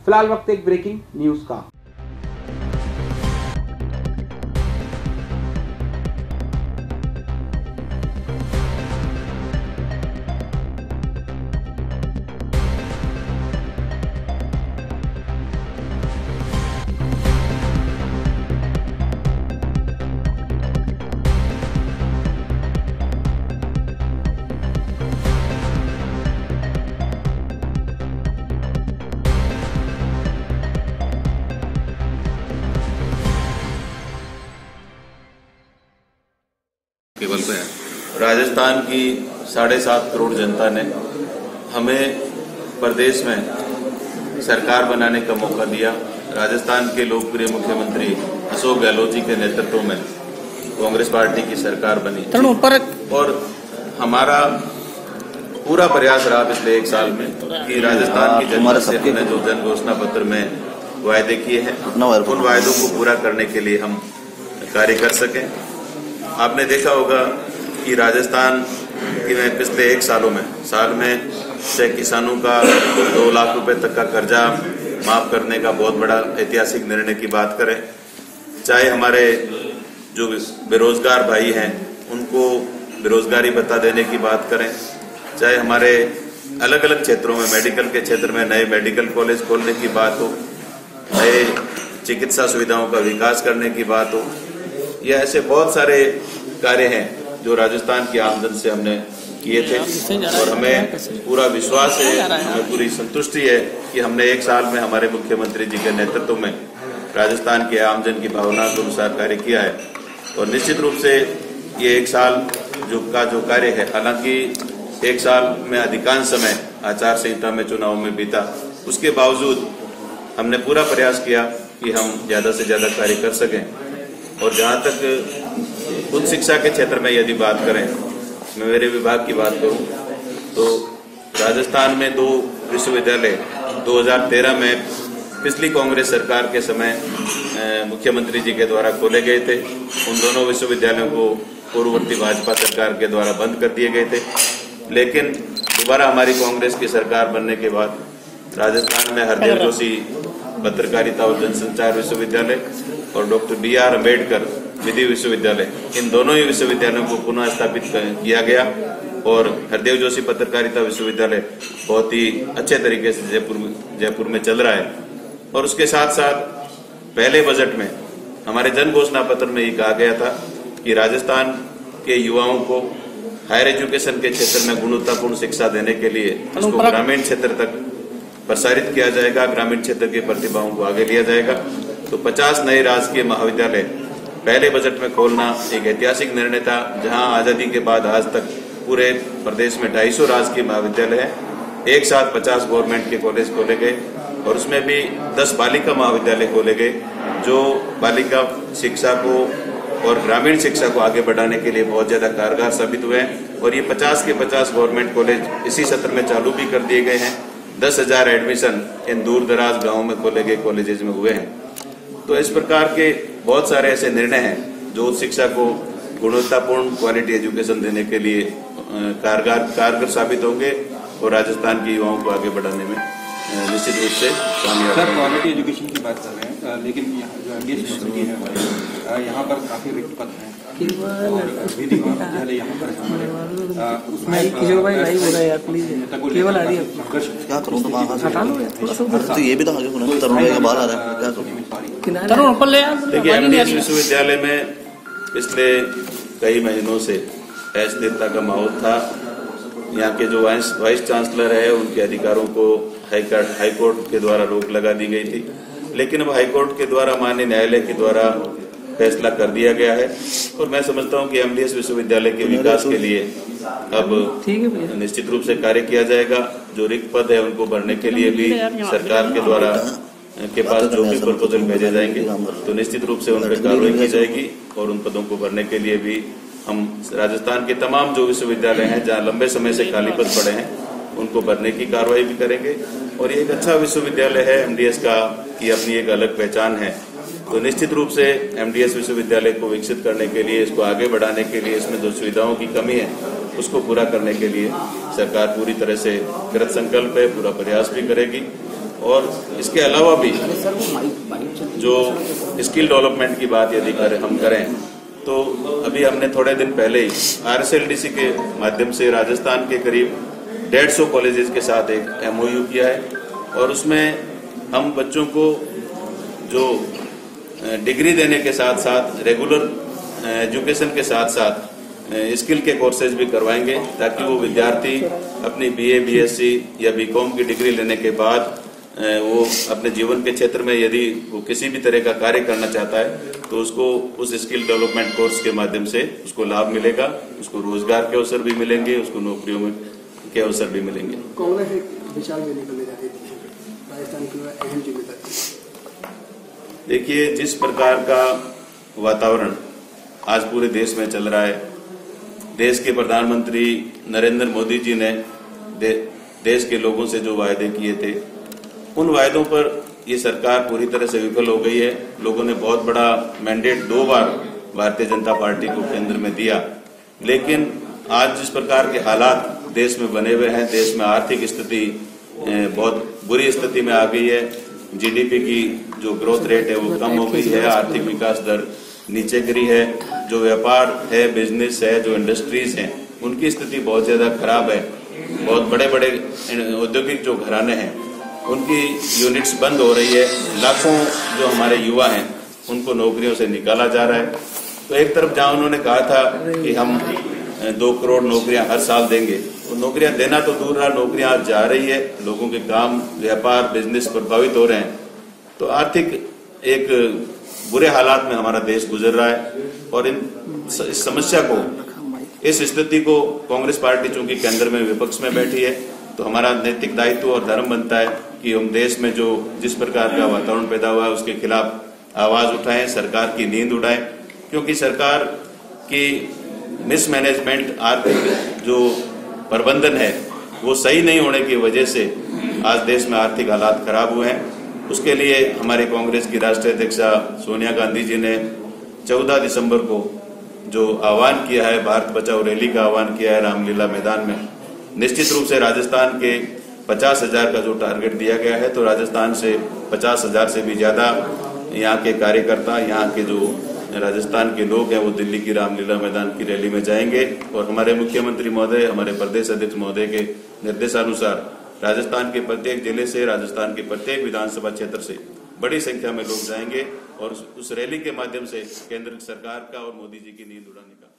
फिलहाल वक्त एक ब्रेकिंग न्यूज का। केवल पे है। राजस्थान की 7.5 करोड़ जनता ने हमें प्रदेश में सरकार बनाने का मौका दिया। राजस्थान के लोकप्रिय मुख्यमंत्री अशोक गहलोत जी के नेतृत्व में कांग्रेस पार्टी की सरकार बनी और हमारा पूरा प्रयास रहा पिछले 1 साल में कि राजस्थान की जनता से हमने जो जन घोषणा पत्र में वायदे किए हैं उन वायदों को पूरा करने के लिए हम कार्य कर सकें। आपने देखा होगा कि राजस्थान में पिछले 1 साल में से किसानों का 2 लाख रुपए तक का कर्जा माफ करने का बहुत बड़ा ऐतिहासिक निर्णय की बात करें, चाहे हमारे जो बेरोजगार भाई हैं उनको बेरोजगारी भत्ता देने की बात करें, चाहे हमारे अलग अलग क्षेत्रों में मेडिकल के क्षेत्र में नए मेडिकल कॉलेज खोलने की बात हो, नए चिकित्सा सुविधाओं का विकास करने की बात हो, यह ऐसे बहुत सारे कार्य हैं जो राजस्थान की आमदन से हमने किए थे और हमें पूरा विश्वास है, हमें पूरी संतुष्टि है कि हमने 1 साल में हमारे मुख्यमंत्री जी के नेतृत्व में राजस्थान के आमजन की भावना के अनुसार कार्य किया है। और निश्चित रूप से ये 1 साल जो कार्य है, हालांकि 1 साल में अधिकांश समय आचार संहिता में चुनाव में बीता, उसके बावजूद हमने पूरा प्रयास किया कि हम ज्यादा से ज्यादा कार्य कर सकें। और जहां तक उच्च शिक्षा के क्षेत्र में यदि बात करें, मैं मेरे विभाग की बात करूं तो राजस्थान में 2 विश्वविद्यालय 2013 में पिछली कांग्रेस सरकार के समय मुख्यमंत्री जी के द्वारा खोले गए थे। उन दोनों विश्वविद्यालयों को पूर्ववर्ती भाजपा सरकार के द्वारा बंद कर दिए गए थे, लेकिन दोबारा हमारी कांग्रेस की सरकार बनने के बाद राजस्थान में हरदेव जोशी पत्रकारिता और जनसंचार विश्वविद्यालय और डॉक्टर BR अम्बेडकर विधि विश्वविद्यालय, इन दोनों ही विश्वविद्यालयों को पुनः स्थापित किया गया और हरदेव जोशी पत्रकारिता विश्वविद्यालय बहुत ही अच्छे तरीके से जयपुर में चल रहा है। और उसके साथ साथ पहले बजट में हमारे जन घोषणा पत्र में ये कहा गया था कि राजस्थान के युवाओं को हायर एजुकेशन के क्षेत्र में गुणवत्तापूर्ण शिक्षा देने के लिए उसको ग्रामीण क्षेत्र तक प्रसारित किया जाएगा, ग्रामीण क्षेत्र की प्रतिभाओं को आगे लिया जाएगा। तो 50 नए राजकीय महाविद्यालय पहले बजट में खोलना एक ऐतिहासिक निर्णय था, जहां आजादी के बाद आज तक पूरे प्रदेश में 250 राजकीय महाविद्यालय हैं। एक साथ 50 गवर्नमेंट के कॉलेज खोले गए और उसमें भी 10 बालिका महाविद्यालय खोले गए, जो बालिका शिक्षा को और ग्रामीण शिक्षा को आगे बढ़ाने के लिए बहुत ज्यादा कारगर साबित हुए हैं। और ये 50 के 50 गवर्नमेंट कॉलेज इसी सत्र में चालू भी कर दिए गए हैं। 10,000 एडमिशन इन दूर दराज गाँव में खोले गए कॉलेजेस में हुए हैं। तो इस प्रकार के बहुत सारे ऐसे निर्णय हैं जो शिक्षा को गुणवत्तापूर्ण क्वालिटी एजुकेशन देने के लिए कारगर साबित होंगे और राजस्थान के युवाओं को आगे बढ़ाने में निश्चित रूप से कामयाब। सर, क्वालिटी एजुकेशन की बात कर रहे हैं, लेकिन जो MDS यूनिवर्सिटी है हमारे यहाँ पर काफी रिक्त पद हैं और विधि महाविद्यालय यहाँ पर हमारे उसमें किशोर भाई लाइव हो रहा है यार, प्लीज केवल आ रही है, क्या करूँ तो हटा लो थोड़ा सा, तो ये भी तो आगे होना तरुण भाई का बाहर आ रहा है, क्या करूँ तरुण ऊपर ले यार। देखिए, MDS विश्वविद्यालय में पिछले कई महीनों से अस्थिरता का माहौल था। यहाँ के जो वाइस चांसलर है उनके अधिकारों को हाई कोर्ट के द्वारा रोक लगा दी गई थी, लेकिन अब हाई कोर्ट के द्वारा माननीय न्यायालय के द्वारा फैसला कर दिया गया है और मैं समझता हूं कि MDS विश्वविद्यालय के विकास के लिए अब निश्चित रूप से कार्य किया जाएगा। जो रिक्त पद है उनको भरने के लिए भी सरकार के द्वारा के पास जो भी प्रपोजल भेजे जाएंगे तो निश्चित रूप से उन पर कार्रवाई की जाएगी और उन पदों को भरने के लिए भी हम राजस्थान के तमाम जो विश्वविद्यालय हैं जहां लंबे समय से खाली पद पड़े हैं उनको भरने की कार्रवाई भी करेंगे। और ये एक अच्छा विश्वविद्यालय है MDS का, की अपनी एक अलग पहचान है। तो निश्चित रूप से MDS विश्वविद्यालय को विकसित करने के लिए, इसको आगे बढ़ाने के लिए, इसमें जो सुविधाओं की कमी है उसको पूरा करने के लिए सरकार पूरी तरह से कृत संकल्प है, पूरा प्रयास भी करेगी। और इसके अलावा भी जो स्किल डेवलपमेंट की बात यदि हम करें तो अभी हमने थोड़े दिन पहले ही RSLDC के माध्यम से राजस्थान के करीब 150 कॉलेजेस के साथ एक MOU किया है और उसमें हम बच्चों को जो डिग्री देने के साथ साथ रेगुलर एजुकेशन के साथ साथ स्किल के कोर्सेज भी करवाएंगे ताकि वो विद्यार्थी अपनी BA BSc या BCom की डिग्री लेने के बाद वो अपने जीवन के क्षेत्र में यदि वो किसी भी तरह का कार्य करना चाहता है तो उसको उस स्किल डेवलपमेंट कोर्स के माध्यम से उसको लाभ मिलेगा, उसको रोजगार के अवसर भी मिलेंगे, उसको नौकरियों में के अवसर भी मिलेंगे। कांग्रेस एक विशाल रैली करने जा रही थी राजस्थान की अहम जिम्मेदारी। देखिए, जिस प्रकार का वातावरण आज पूरे देश में चल रहा है, देश के प्रधानमंत्री नरेंद्र मोदी जी ने देश के लोगों से जो वायदे किए थे उन वायदों पर ये सरकार पूरी तरह से विफल हो गई है। लोगों ने बहुत बड़ा मैंडेट 2 बार भारतीय जनता पार्टी को केंद्र में दिया, लेकिन आज जिस प्रकार के हालात देश में बने हुए हैं, देश में आर्थिक स्थिति बहुत बुरी स्थिति में आ गई है। GDP की जो ग्रोथ रेट है वो कम हो गई है, आर्थिक विकास दर नीचे गिरी है, जो व्यापार है, बिजनेस है, जो इंडस्ट्रीज हैं उनकी स्थिति बहुत ज्यादा खराब है। बहुत बड़े बड़े औद्योगिक जो घराने हैं उनकी यूनिट्स बंद हो रही है। लाखों जो हमारे युवा हैं उनको नौकरियों से निकाला जा रहा है। तो एक तरफ जहां उन्होंने कहा था कि हम 2 करोड़ नौकरियां हर साल देंगे, तो नौकरियां देना तो दूर रहा, नौकरियां आज जा रही है, लोगों के काम, व्यापार, बिजनेस प्रभावित हो रहे हैं। तो आर्थिक एक बुरे हालात में हमारा देश गुजर रहा है और इस समस्या को, इस स्थिति को कांग्रेस पार्टी चूंकि केंद्र में विपक्ष में बैठी है तो हमारा नैतिक दायित्व और धर्म बनता है कि हम देश में जो जिस प्रकार का वातावरण पैदा हुआ है उसके खिलाफ आवाज उठाएं, सरकार की नींद उड़ाएं, क्योंकि सरकार की मिसमैनेजमेंट, आर्थिक जो प्रबंधन है वो सही नहीं होने की वजह से आज देश में आर्थिक हालात खराब हुए हैं। उसके लिए हमारे कांग्रेस की राष्ट्रीय अध्यक्षा सोनिया गांधी जी ने 14 दिसंबर को जो आह्वान किया है, भारत बचाओ रैली का आह्वान किया है रामलीला मैदान में, निश्चित रूप से राजस्थान के 50,000 का जो टारगेट दिया गया है तो राजस्थान से 50,000 से भी ज्यादा यहाँ के कार्यकर्ता, यहाँ के जो राजस्थान के लोग हैं वो दिल्ली की रामलीला मैदान की रैली में जाएंगे और हमारे मुख्यमंत्री महोदय, हमारे प्रदेश अध्यक्ष महोदय के निर्देशानुसार राजस्थान के प्रत्येक जिले से, राजस्थान के प्रत्येक विधानसभा क्षेत्र से बड़ी संख्या में लोग जाएंगे और उस रैली के माध्यम से केंद्र सरकार का और मोदी जी की नींद उड़ाने का